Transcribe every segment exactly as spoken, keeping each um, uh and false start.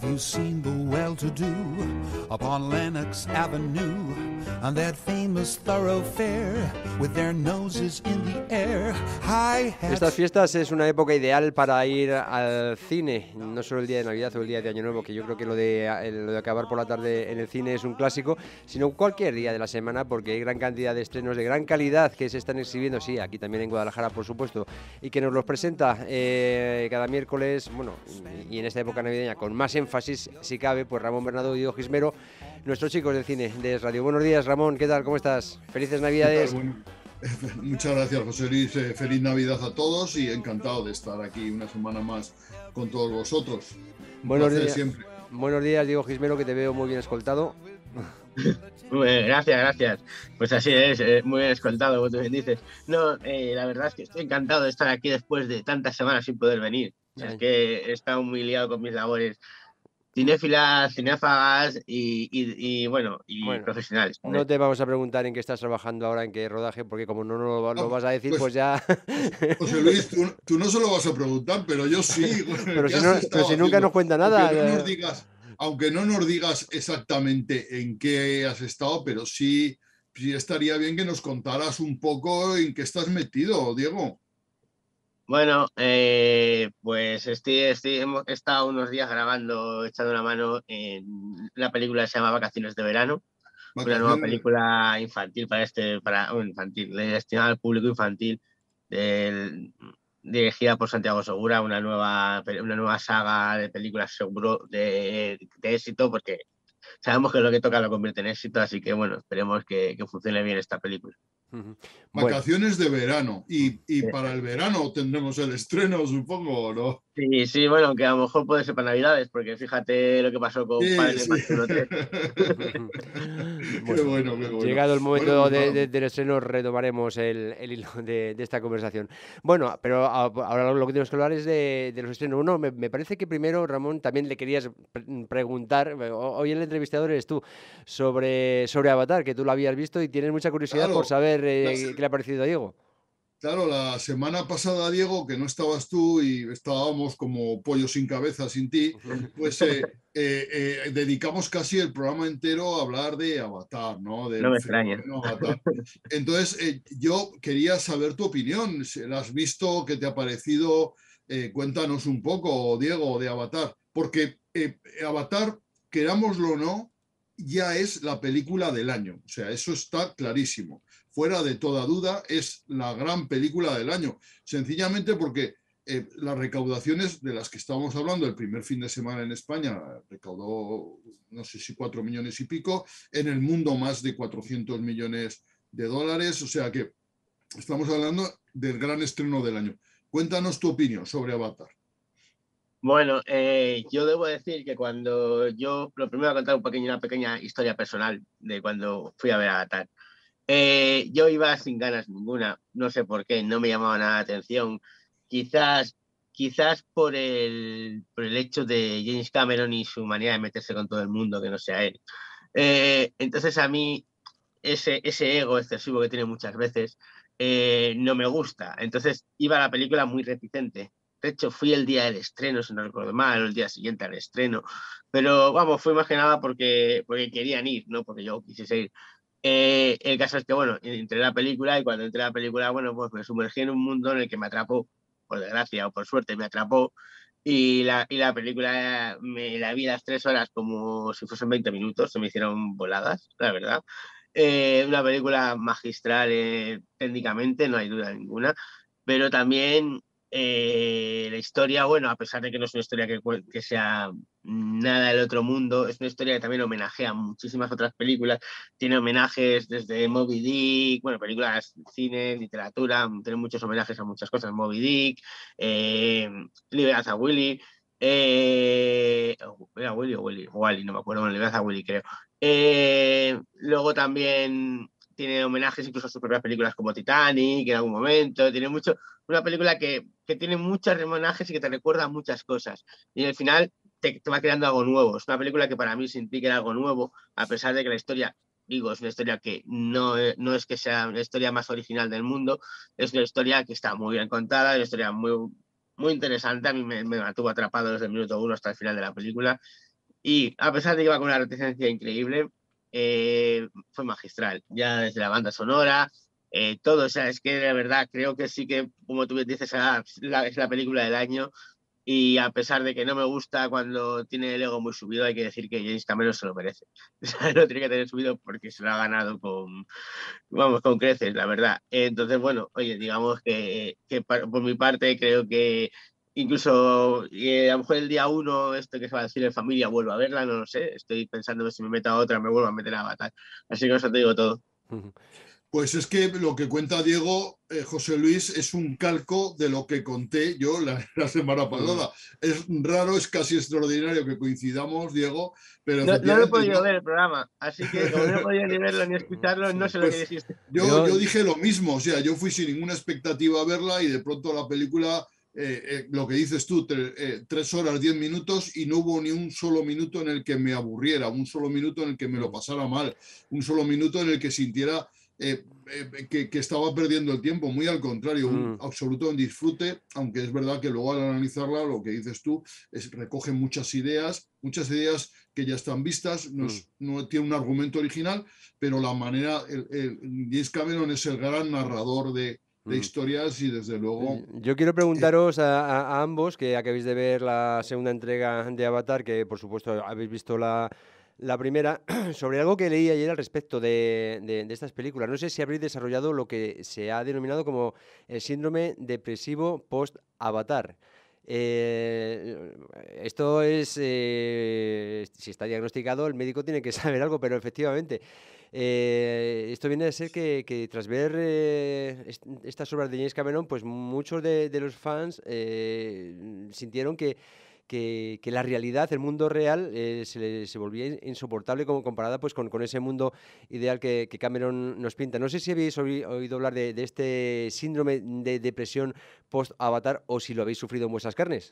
you seen the well-to-do upon Lenox Avenue, on that famous thoroughfare with their noses in the air? High hats. Estas fiestas es una época ideal para ir al cine, no solo el día de Navidad o el día de Año Nuevo, que yo creo que lo de, lo de acabar por la tarde en el cine es un clásico, sino cualquier día de la semana, porque hay gran cantidad de estrenos de gran calidad que se están exhibiendo, sí, aquí también en Guadalajara, por supuesto, y que nos los presenta eh, cada miércoles, bueno, y en esta época navideña con más énfasis, si cabe, pues Ramón Bernardo y Diego Gismero, nuestros chicos del cine de Radio. Buenos días, Ramón, ¿qué tal? ¿Cómo estás? Felices Navidades. Bueno, muchas gracias, José Luis. Eh, feliz Navidad a todos y encantado de estar aquí una semana más con todos vosotros. Un buenos días, siempre. Buenos días, Diego Gismero, que te veo muy bien escoltado. Muy bien, gracias, gracias. Pues así es, eh, muy bien escoltado, como tú bien dices. No, eh, la verdad es que estoy encantado de estar aquí después de tantas semanas sin poder venir. O sea, es que he estado muy liado con mis labores cinéfilas, cinéfagas y, y, y bueno, y bueno, profesionales. ¿Vale? No te vamos a preguntar en qué estás trabajando ahora, en qué rodaje, porque como no nos lo, lo vas a decir, pues, pues ya... José Luis, tú, tú no se lo vas a preguntar, pero yo sí. pero, si no, pero si nunca nos cuenta nada... Aunque no nos digas, aunque no nos digas exactamente en qué has estado, pero sí, sí estaría bien que nos contaras un poco en qué estás metido, Diego. Bueno, eh, pues estoy, estoy, hemos estado unos días grabando, echando una mano en una película que se llama Vacaciones de Verano, Vacaciones. Una nueva película infantil para este, para un infantil, destinada al público infantil, del, dirigida por Santiago Segura, una nueva, una nueva saga de películas seguro de, de éxito, porque sabemos que lo que toca lo convierte en éxito, así que bueno, esperemos que, que funcione bien esta película. Uh-huh. Vacaciones bueno. de verano. Y, y para el verano tendremos el estreno, supongo, ¿o no? Sí, sí, bueno, que a lo mejor puede ser para Navidades, porque fíjate lo que pasó con sí, Padres sí. de bueno, qué bueno, qué bueno. Llegado el momento bueno, de, de, del estreno, retomaremos el, el hilo de, de esta conversación. Bueno, pero ahora lo que tenemos que hablar es de, de los estrenos. Uno, me, me parece que primero, Ramón, también le querías pre preguntar, hoy el entrevistador eres tú, sobre, sobre Avatar, que tú lo habías visto y tienes mucha curiosidad claro, por saber eh, qué le ha parecido a Diego. Claro, la semana pasada, Diego, que no estabas tú y estábamos como pollo sin cabeza sin ti, pues eh, eh, eh, dedicamos casi el programa entero a hablar de Avatar, ¿no? Del no me extraña. Avatar. Entonces, eh, yo quería saber tu opinión. ¿La has visto? ¿Qué te ha parecido? Eh, cuéntanos un poco, Diego, de Avatar. Porque eh, Avatar, querámoslo o no, ya es la película del año. O sea, eso está clarísimo. Fuera de toda duda, es la gran película del año. Sencillamente porque eh, las recaudaciones de las que estábamos hablando el primer fin de semana en España recaudó, no sé si cuatro millones y pico, en el mundo más de cuatrocientos millones de dólares. O sea que estamos hablando del gran estreno del año. Cuéntanos tu opinión sobre Avatar. Bueno, eh, yo debo decir que cuando yo, lo primero voy a contar un pequeño, una pequeña historia personal de cuando fui a ver Avatar. Eh, yo iba sin ganas ninguna, no sé por qué, no me llamaba nada la atención. Quizás, quizás por el, por el hecho de James Cameron y su manera de meterse con todo el mundo que no sea él. Eh, entonces a mí ese, ese ego excesivo que tiene muchas veces eh, no me gusta. Entonces iba a la película muy reticente. De hecho, fui el día del estreno, si no recuerdo mal, o el día siguiente al estreno. Pero vamos, fui más que nada porque, porque querían ir, no porque yo quisiese ir. Eh, el caso es que, bueno, entré en la película y cuando entré en la película, bueno, pues me sumergí en un mundo en el que me atrapó, por desgracia o por suerte me atrapó, y la, y la película me la vi las tres horas como si fuesen veinte minutos, se me hicieron voladas, la verdad. Eh, una película magistral eh, técnicamente, no hay duda ninguna, pero también eh, la historia, bueno, a pesar de que no es una historia que, que sea nada del otro mundo, es una historia que también homenajea a muchísimas otras películas, tiene homenajes desde Moby Dick, bueno, películas, cine, literatura, tiene muchos homenajes a muchas cosas, Moby Dick, eh, Libertad a Willy, eh, ¿era Willy o Willy? Wally, no me acuerdo, bueno, Libertad a Willy creo. Eh, luego también tiene homenajes incluso a sus propias películas como Titanic en algún momento, tiene mucho, una película que, que tiene muchos homenajes y que te recuerda muchas cosas y al final te, te va creando algo nuevo. Es una película que para mí sentí que era algo nuevo, a pesar de que la historia, digo, es una historia que no, no es que sea la historia más original del mundo, es una historia que está muy bien contada, es una historia muy, muy interesante, a mí me, me mantuvo atrapado desde el minuto uno hasta el final de la película. Y a pesar de que iba con una reticencia increíble, eh, fue magistral. Ya desde la banda sonora, eh, todo, o sea, es que de verdad creo que sí que, como tú dices, ah, la, es la película del año. Y a pesar de que no me gusta cuando tiene el ego muy subido, hay que decir que James Cameron se lo merece. O sea, lo tiene que tener subido porque se lo ha ganado con, vamos, con creces, la verdad. Entonces, bueno, oye, digamos que, que por mi parte creo que incluso eh, a lo mejor el día uno, esto que se va a decir en familia, vuelvo a verla, no lo sé. Estoy pensando que si me meto a otra, me vuelvo a meter a Avatar. Así que eso te digo todo. Pues es que lo que cuenta Diego, eh, José Luis, es un calco de lo que conté yo la, la semana pasada. Mm. Es raro, es casi extraordinario que coincidamos, Diego, pero no, efectivamente... No lo he podido no... ver el programa, así que como no he podido ni verlo ni escucharlo, no sé pues lo que dijiste. Yo, yo dije lo mismo, o sea, yo fui sin ninguna expectativa a verla y de pronto la película... Eh, eh, lo que dices tú, tre, eh, tres horas, diez minutos y no hubo ni un solo minuto en el que me aburriera, un solo minuto en el que me lo pasara mal, un solo minuto en el que sintiera eh, eh, que, que estaba perdiendo el tiempo, muy al contrario, un mm. absoluto disfrute, aunque es verdad que luego al analizarla, lo que dices tú, es, recoge muchas ideas, muchas ideas que ya están vistas, no, es, mm. no tiene un argumento original, pero la manera, el, el, James Cameron es el gran narrador de de historias y desde luego... Yo quiero preguntaros a, a, a ambos, que acabéis de ver la segunda entrega de Avatar, que por supuesto habéis visto la, la primera, sobre algo que leí ayer al respecto de, de, de estas películas. No sé si habréis desarrollado lo que se ha denominado como el síndrome depresivo post-Avatar. Eh, esto es, eh, si está diagnosticado, el médico tiene que saber algo, pero efectivamente... Eh, esto viene a ser que, que tras ver eh, est estas obras de James Cameron, pues muchos de, de los fans eh, sintieron que, que, que la realidad, el mundo real, eh, se, le, se volvía insoportable como comparada pues, con, con ese mundo ideal que, que Cameron nos pinta. No sé si habéis oído hablar de, de este síndrome de depresión post-Avatar o si lo habéis sufrido en vuestras carnes.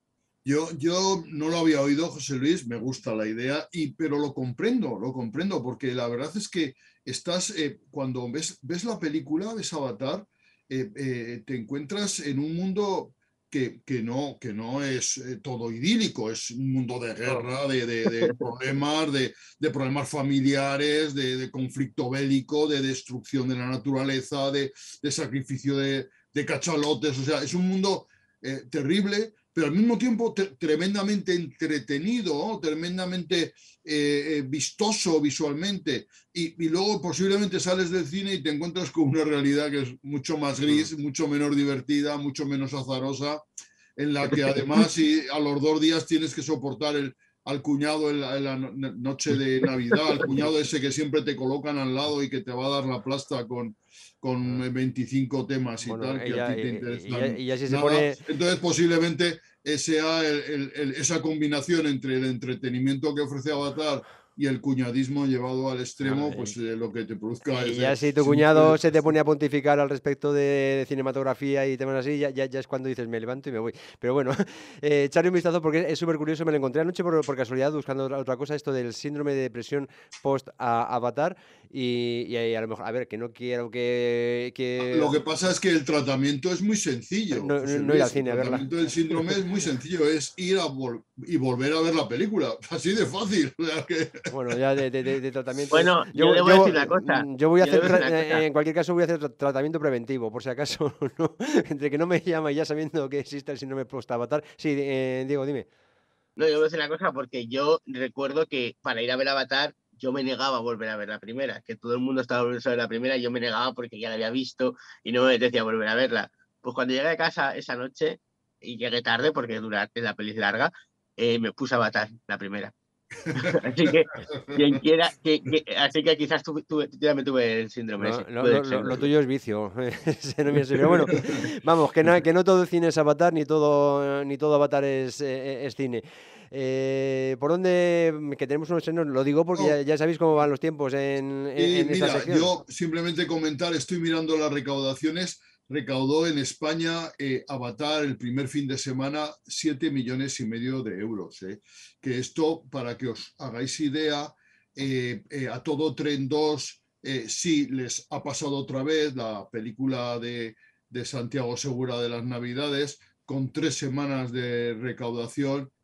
Yo, yo no lo había oído, José Luis, me gusta la idea, y, pero lo comprendo, lo comprendo, porque la verdad es que estás, eh, cuando ves, ves la película, ves Avatar, eh, eh, te encuentras en un mundo que, que, no, que no es eh, todo idílico, es un mundo de guerra, de, de, de problemas, de, de problemas familiares, de, de conflicto bélico, de destrucción de la naturaleza, de, de sacrificio de, de cachalotes, o sea, es un mundo eh, terrible, pero al mismo tiempo tremendamente entretenido, ¿no? Tremendamente eh, eh, vistoso visualmente, y, y luego posiblemente sales del cine y te encuentras con una realidad que es mucho más gris, mucho menos divertida, mucho menos azarosa, en la que además y a los dos días tienes que soportar el, al cuñado en la, en la noche de Navidad, al cuñado ese que siempre te colocan al lado y que te va a dar la plasta con... con veinticinco temas y bueno, tal, que ella, a ti te interesan. Y, y, y así se pone... Entonces, posiblemente sea el, el, el, esa combinación entre el entretenimiento que ofrece Avatar y el cuñadismo llevado al extremo, pues eh, lo que te produzca... Y ya si tu cuñado se te pone a pontificar al respecto de, de cinematografía y temas así, ya, ya, ya es cuando dices, me levanto y me voy. Pero bueno, eh, echarle un vistazo porque es súper curioso, me lo encontré anoche por, por casualidad buscando otra cosa, esto del síndrome de depresión post-Avatar, y, y a lo mejor, a ver, que no quiero que, que... Lo que pasa es que el tratamiento es muy sencillo. No, no, no ir al cine a verla. El tratamiento del síndrome es muy sencillo, es ir a vol y volver a ver la película, así de fácil. O sea que... Bueno, ya de, de, de, de tratamiento... Bueno, yo, yo debo yo, decir una cosa. Yo voy a hacer, cosa. En cualquier caso voy a hacer tratamiento preventivo, por si acaso, ¿no? Entre que no me llama ya sabiendo que existe el síndrome post-Avatar. Sí, eh, Diego, dime. No, yo voy a decir una cosa porque yo recuerdo que para ir a ver Avatar yo me negaba a volver a ver la primera, que todo el mundo estaba volviendo a ver la primera y yo me negaba porque ya la había visto y no me decía volver a verla. Pues cuando llegué a casa esa noche, y llegué tarde porque dura, la peli es larga, eh, me puse a Avatar, la primera. Así que quien quiera, que, que, así que quizás tú, tú, tú ya me tuve el síndrome no, ese. Lo, lo, lo, lo tuyo es vicio. Pero bueno, vamos, que no, que no todo cine es Avatar, ni todo, ni todo Avatar es, es, es cine. Eh, ¿Por dónde? Que tenemos unos estrenos, lo digo porque no. ya, ya sabéis cómo van los tiempos en, en, y en mira, esta sección. Yo simplemente comentar, estoy mirando las recaudaciones. Recaudó en España eh, Avatar el primer fin de semana siete millones y medio de euros. Eh. Que esto, para que os hagáis idea, eh, eh, a todo Tren dos eh, sí les ha pasado otra vez la película de, de Santiago Segura de las Navidades, con tres semanas de recaudación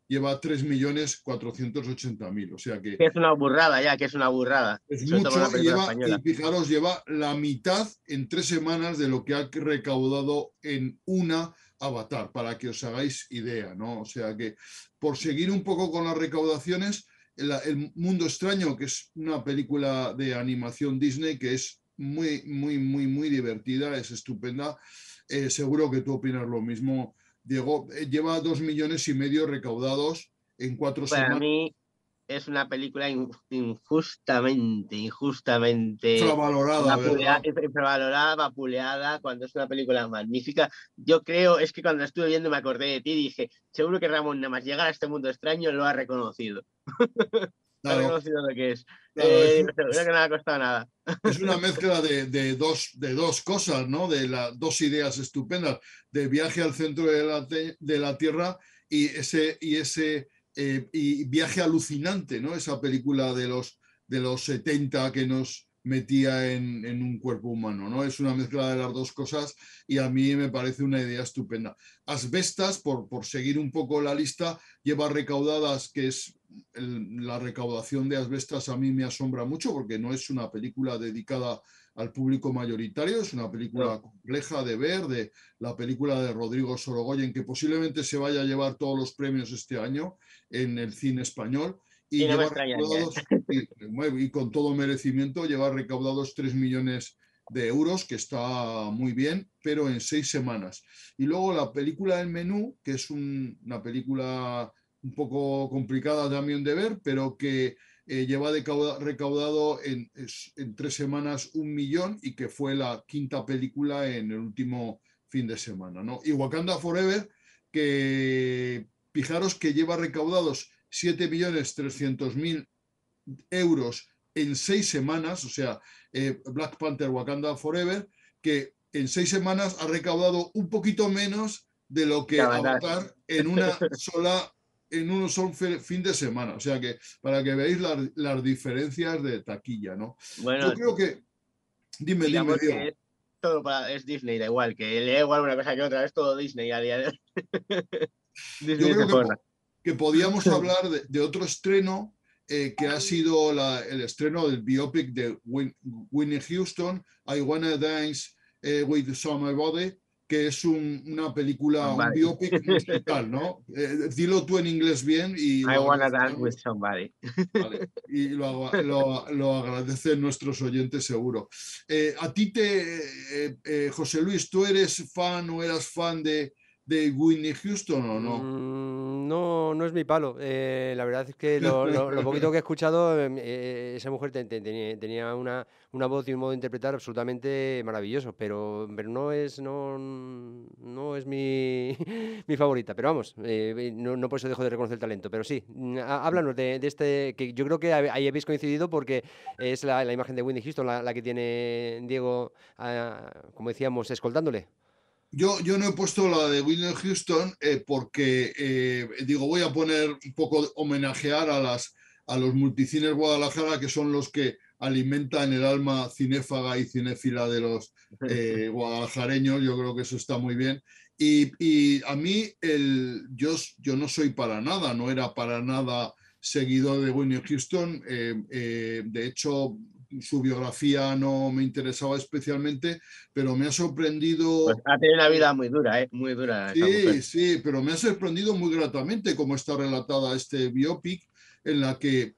lleva tres millones cuatrocientos ochenta mil. O sea que Que es una burrada ya, que es una burrada. es Sobre todo mucho una y, película lleva, y española. fijaros, lleva la mitad en tres semanas de lo que ha recaudado en una Avatar, para que os hagáis idea, ¿no? O sea que, por seguir un poco con las recaudaciones, el, el Mundo Extraño, que es una película de animación Disney que es muy, muy, muy, muy divertida, es estupenda. Eh, seguro que tú opinas lo mismo, Diego. Eh, lleva dos millones y medio recaudados en cuatro Para semanas. mí es una película injustamente, injustamente Infravalorada, vapulea, ¿verdad? infravalorada, vapuleada, cuando es una película magnífica. Yo creo, es que cuando la estuve viendo me acordé de ti y dije, seguro que Ramón, nada más llegar a este mundo extraño, lo ha reconocido. Ha Claro, reconocido lo que es. claro, es, Eh, seguro que no le ha costado nada. es una mezcla de, de, dos, de dos cosas, ¿no? De las dos ideas estupendas, de viaje al centro de la, de la Tierra y ese, y ese eh, y viaje alucinante, ¿no? Esa película de los, de los setenta que nos metía en, en un cuerpo humano, ¿no? Es una mezcla de las dos cosas y a mí me parece una idea estupenda. Asbestas, por, por seguir un poco la lista, lleva recaudadas, que es el, la recaudación de Asbestas a mí me asombra mucho porque no es una película dedicada al público mayoritario, es una película No. compleja de ver, de la película de Rodrigo Sorogoyen, que posiblemente se vaya a llevar todos los premios este año en el cine español, y, Y no me lleva extrañaría. recaudados, y, y con todo merecimiento, lleva recaudados tres millones de euros, que está muy bien, pero en seis semanas. Y luego la película El Menú, que es un, una película un poco complicada también de ver, pero que eh, lleva de cauda, recaudado en, en tres semanas un millón y que fue la quinta película en el último fin de semana, ¿no? Y Wakanda Forever, que fijaros que lleva recaudados siete millones trescientos mil euros en seis semanas, o sea, eh, Black Panther Wakanda Forever, que en seis semanas ha recaudado un poquito menos de lo que Avatar en una sola en un solo fin de semana. O sea que para que veáis las, las diferencias de taquilla, ¿no? Bueno, yo creo que dime, dime, digamos Diego. que es todo para, es Disney, da igual, que le da igual una cosa que otra, es todo Disney a día de hoy. Yo Disney creo se que, forra. que podíamos hablar de, de otro estreno eh, que ha sido la, el estreno del biopic de Win, Whitney Houston, I Wanna Dance eh, with Somebody, que es un, una película, un Somebody. biopic musical, ¿no? Eh, dilo tú en inglés bien y I lo wanna dance agradecemos. with somebody. Vale. Y lo, lo, lo, agradecen nuestros oyentes seguro. Eh, a ti te, eh, eh, José Luis, ¿tú eres fan o eras fan de, de Whitney Houston o no? Mm, no, no es mi palo. Eh, la verdad es que lo, lo, lo poquito que he escuchado, eh, esa mujer te, te, tenía, tenía una, una voz y un modo de interpretar absolutamente maravilloso, pero, pero no es, no, no es mi, mi favorita. Pero vamos, eh, no, no por eso dejo de reconocer el talento. Pero sí, háblanos de, de este, que yo creo que ahí habéis coincidido porque es la, la imagen de Whitney Houston la, la que tiene Diego, a, como decíamos, escoltándole. Yo, yo no he puesto la de Whitney Houston eh, porque, eh, digo, voy a poner un poco, homenajear a, las, a los multicines Guadalajara, que son los que alimentan el alma cinéfaga y cinéfila de los eh, guadalajareños. Yo creo que eso está muy bien. Y, y a mí, el, yo, yo no soy para nada, no era para nada seguidor de Whitney Houston. Eh, eh, de hecho, su biografía no me interesaba especialmente, pero me ha sorprendido. Pues ha tenido una vida muy dura, ¿eh? Muy dura esa mujer. Sí, sí, pero me ha sorprendido muy gratamente cómo está relatada este biopic, en la que,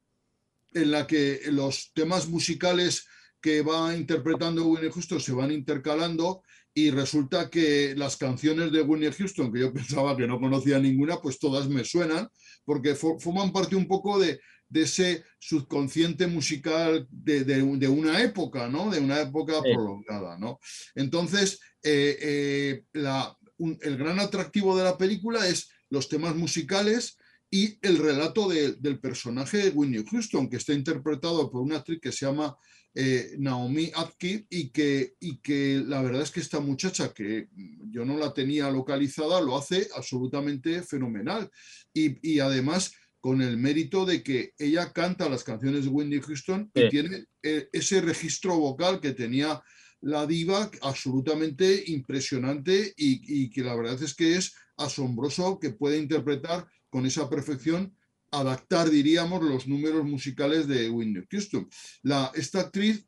en la que los temas musicales que va interpretando Whitney Houston se van intercalando y resulta que las canciones de Whitney Houston, que yo pensaba que no conocía ninguna, pues todas me suenan, porque forman parte un poco de, de ese subconsciente musical de, de, de, una época, ¿no? De una época sí. prolongada, ¿no? Entonces, eh, eh, la, un, el gran atractivo de la película es los temas musicales y el relato de, del personaje de Whitney Houston, que está interpretado por una actriz que se llama eh, Naomi Atkin, y que, y que la verdad es que esta muchacha, que yo no la tenía localizada, lo hace absolutamente fenomenal. Y, y además con el mérito de que ella canta las canciones de Whitney Houston sí. y tiene eh, ese registro vocal que tenía la diva absolutamente impresionante y, y que la verdad es que es asombroso que pueda interpretar con esa perfección adaptar, diríamos, los números musicales de Whitney Houston. La, esta actriz,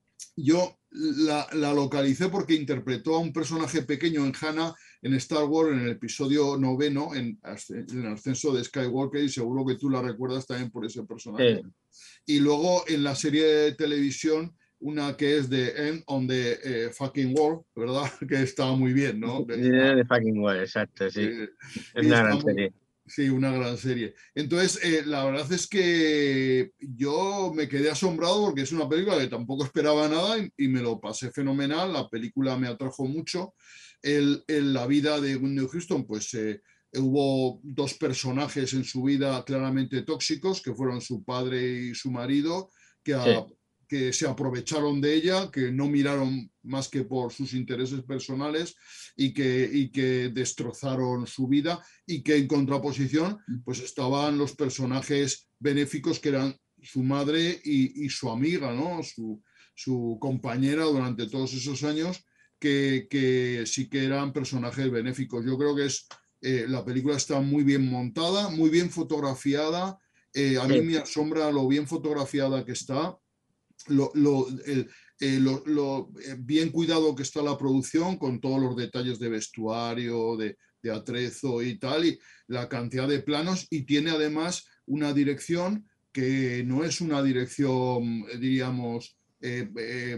yo la, la localicé porque interpretó a un personaje pequeño en Hannah en Star Wars en el episodio noveno, en, en el ascenso de Skywalker, y seguro que tú la recuerdas también por ese personaje. Sí. Y luego en la serie de televisión, una que es de End on the eh, Fucking World, ¿verdad? Que está muy bien, ¿no? Yeah, the Fucking World, exacto, sí. Eh, es una gran muy, serie. Sí, una gran serie. Entonces, eh, la verdad es que yo me quedé asombrado porque es una película que tampoco esperaba nada y, y me lo pasé fenomenal. La película me atrajo mucho. El, el, la vida de Whitney Houston, pues eh, hubo dos personajes en su vida claramente tóxicos, que fueron su padre y su marido, que, a, sí. que se aprovecharon de ella, que no miraron más que por sus intereses personales y que, y que destrozaron su vida, y que en contraposición pues estaban los personajes benéficos que eran su madre y, y su amiga, ¿no? su, su compañera durante todos esos años, que, que sí que eran personajes benéficos. Yo creo que es, eh, la película está muy bien montada, muy bien fotografiada. Eh, a mí me asombra lo bien fotografiada que está, lo, lo, el, eh, lo, lo bien cuidado que está la producción, con todos los detalles de vestuario, de, de atrezo y tal, y la cantidad de planos, y tiene además una dirección que no es una dirección, diríamos, eh,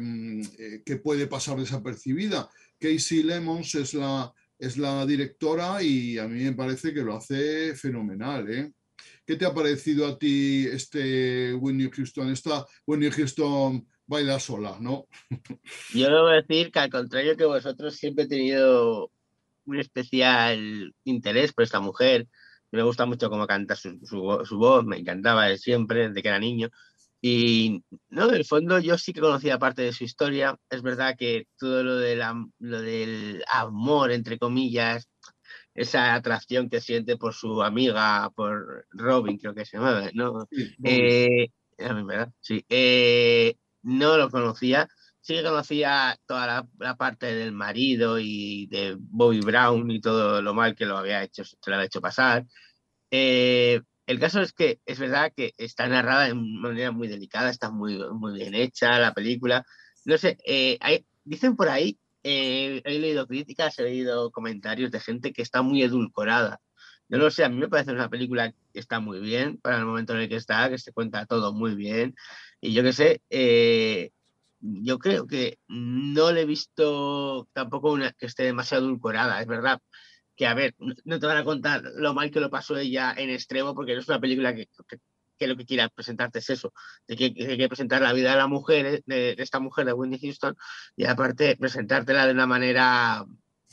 eh, que puede pasar desapercibida. Casey Lemons es la, es la directora y a mí me parece que lo hace fenomenal, ¿eh? ¿Qué te ha parecido a ti este Whitney Houston? Esta Whitney Houston baila sola, ¿no? Yo debo decir que al contrario que vosotros, siempre he tenido un especial interés por esta mujer. Me gusta mucho cómo canta su, su, su voz, me encantaba siempre desde que era niño. Y no, en el fondo yo sí que conocía parte de su historia. Es verdad que todo lo, de la, lo del amor, entre comillas, esa atracción que siente por su amiga, por Robin, creo que se llama, ¿no? Sí, eh, a mí, ¿verdad? Sí. Eh, no lo conocía. Sí que conocía toda la, la parte del marido y de Bobby Brown y todo lo mal que lo había hecho, se lo había hecho pasar. Eh, el caso es que es verdad que está narrada de manera muy delicada, está muy, muy bien hecha la película. No sé, eh, hay, dicen por ahí, eh, he leído críticas, he leído comentarios de gente que está muy edulcorada. Yo no sé, a mí me parece una película que está muy bien para el momento en el que está, que se cuenta todo muy bien. Y yo qué sé, eh, yo creo que no le he visto tampoco una que esté demasiado edulcorada, es verdad. Que, a ver, no te van a contar lo mal que lo pasó ella en extremo, porque no es una película que, que, que lo que quiera presentarte es eso, de que, que quiere presentar la vida de la mujer, de, de esta mujer de Whitney Houston, y aparte presentártela de una manera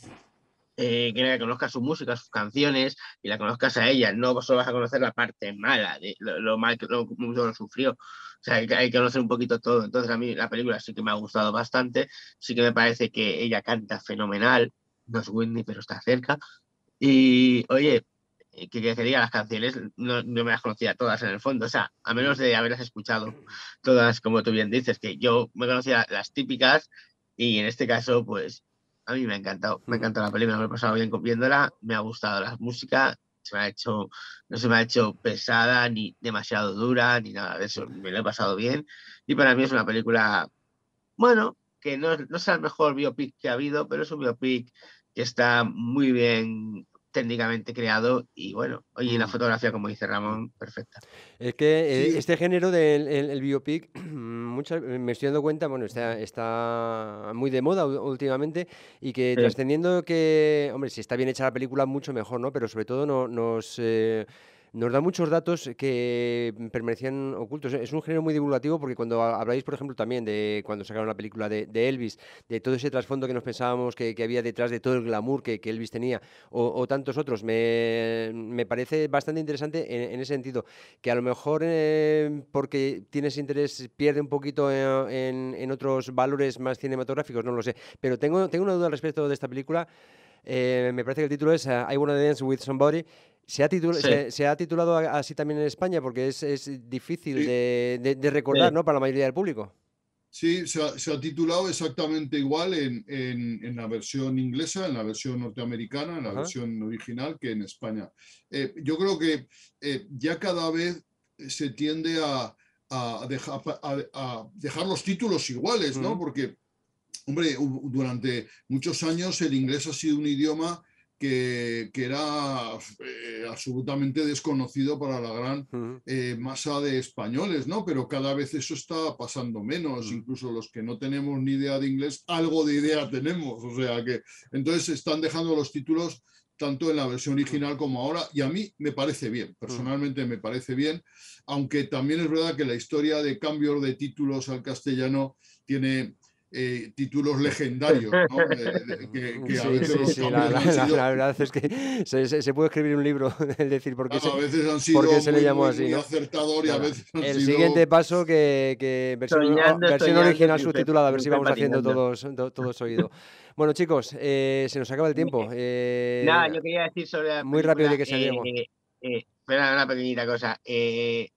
eh, que la conozcas su música, sus canciones, y la conozcas a ella. No solo vas a conocer la parte mala, de lo, lo mal que lo, mucho lo sufrió. O sea, hay que, hay que conocer un poquito todo. Entonces, a mí la película sí que me ha gustado bastante, sí que me parece que ella canta fenomenal. No es Whitney, pero está cerca. Y, oye, que, que quería las canciones, no, no me las conocía todas en el fondo. O sea, a menos de haberlas escuchado todas, como tú bien dices, que yo me conocía las típicas, y en este caso, pues, a mí me ha encantado. Me ha encantado la película, me he pasado bien viéndola, me ha gustado la música, se me ha hecho, no se me ha hecho pesada, ni demasiado dura, ni nada de eso. Me lo he pasado bien. Y para mí es una película, bueno, que no, no es el mejor biopic que ha habido, pero es un biopic que está muy bien técnicamente creado y, bueno, oye, y la fotografía, como dice Ramón, perfecta. Es que eh, Sí. este género del el, el biopic, muchas, me estoy dando cuenta, bueno, está, está muy de moda últimamente, y que Sí. trascendiendo que, hombre, si está bien hecha la película, mucho mejor, ¿no? Pero sobre todo no, nos... Eh, nos da muchos datos que permanecían ocultos. Es un género muy divulgativo, porque cuando habláis, por ejemplo, también de cuando sacaron la película de, de Elvis, de todo ese trasfondo que nos pensábamos que, que había detrás de todo el glamour que, que Elvis tenía, o, o tantos otros, me, me parece bastante interesante en, en ese sentido, que a lo mejor eh, porque tienes interés pierde un poquito en, en otros valores más cinematográficos, no lo sé. Pero tengo, tengo una duda al respecto de esta película. Eh, me parece que el título es uh, I Wanna Dance With Somebody. ¿Se ha, titul- Sí. se, se ha titulado así también en España? Porque es, es difícil Sí. de, de, de recordar, Sí. ¿no? Para la mayoría del público. Sí, se ha, se ha titulado exactamente igual en, en, en la versión inglesa, en la versión norteamericana, en la Ajá. versión original que en España. Eh, yo creo que eh, ya cada vez se tiende a, a, dejar, a, a dejar los títulos iguales, ¿no? Mm. Porque, hombre, durante muchos años el inglés ha sido un idioma que, que era eh, absolutamente desconocido para la gran Mm. eh, masa de españoles, ¿no? Pero cada vez eso está pasando menos, Mm. incluso los que no tenemos ni idea de inglés, algo de idea tenemos, o sea que entonces están dejando los títulos tanto en la versión original como ahora, y a mí me parece bien, personalmente me parece bien, aunque también es verdad que la historia de cambios de títulos al castellano tiene... Eh, títulos legendarios, ¿no? eh, que, que a Sí, veces sí, los sí, cambios la, la- han la- sido, la verdad es que se, se- se puede escribir un libro, es decir, por qué se, a veces han sido por qué se le muy, llamó muy, así, muy ¿no? acertador y a Nada. veces han El sido... siguiente paso que, que versión, o- Soñando, versión soñando, original triunfé- subtitulada, a ver si triunfé vamos haciendo patinando. todos, to- todos oído. Bueno, chicos, eh, se nos acaba el tiempo. Eh, Nada, yo quería decir sobre la muy rápido película, de que sea eh, Diego. eh, espera, una pequeñita cosa, eh,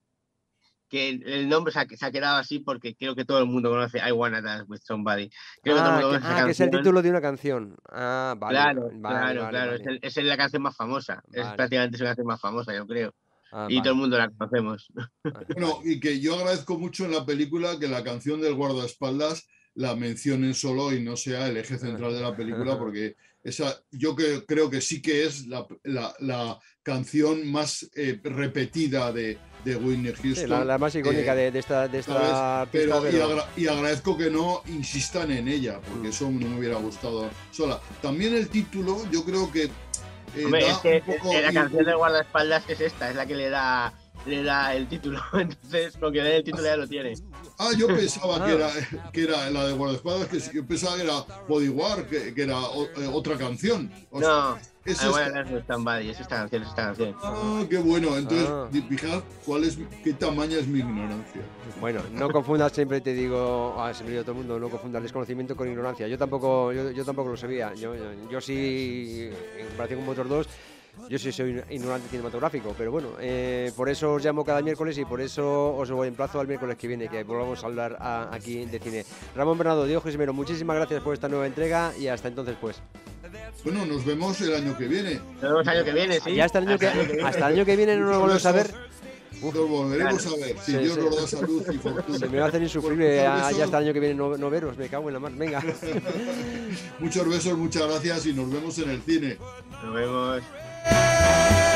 que el nombre se ha, se ha quedado así porque creo que todo el mundo conoce I Wanna Dance with Somebody. Creo que todo el Ah, mundo que, conoce esa ah, que es el canción. título de una canción. Ah, vale, Claro, vale, claro, vale, claro, vale. es, el- es la canción más famosa, es Vale. prácticamente su canción más famosa, yo creo. Ah, Y todo el vale. mundo la conocemos. Ah, Bueno, vale. y que yo agradezco mucho en la película que la canción del guardaespaldas la mencionen solo y no sea el eje central de la película, porque esa yo que, creo que sí que es la, la, la canción más eh, repetida de, de Whitney Houston. Sí, la, la más icónica eh, de, de esta, de esta ¿sabes? artista. Pero, y, pero- agra- y agradezco que no insistan en ella, porque Mm. eso no me hubiera gustado sola. También el título, yo creo que eh, Hombre, da es que un poco... eh, la y- canción del guardaespaldas es esta, es la que le da, le da el título. Entonces, con que le dé el título ya lo tiene. Ah, yo pensaba Ah. que, era, que era la de guardaespaldas, que sí, yo pensaba que era Bodyguard, que, que era o- eh, otra canción. O sea, No, es I Wanna esta. Dance with Somebody, es esta canción, es esta canción. Ah, qué bueno. Entonces, Ah. di- fijad cuál es, qué tamaña es mi ignorancia. Bueno, no confundas, siempre te digo, ah, siempre digo a todo el mundo, no confundas desconocimiento con ignorancia. Yo tampoco, yo, yo tampoco lo sabía. Yo, yo, yo sí, en comparación con vosotros dos, yo sí soy ignorante cinematográfico, pero bueno, eh, por eso os llamo cada miércoles y por eso os voy emplazo al miércoles que viene, que volvamos a hablar a- aquí de cine. Ramón Bernardo, Diego Gisimero, muchísimas gracias por esta nueva entrega y hasta entonces pues. Bueno, nos vemos el año que viene. Nos vemos el año que viene, sí. Ya hasta el año que, Hasta el año que viene. hasta el año que viene no nos volvemos a ver. Nos volveremos a ver, si Sí, Dios sí. nos da salud y fortuna. Se me va a hacer insufrible Pues ya, muchos ya besos, hasta el año que viene no, no veros, me cago en la mar. Venga. muchos besos, muchas gracias y nos vemos en el cine. Nos vemos.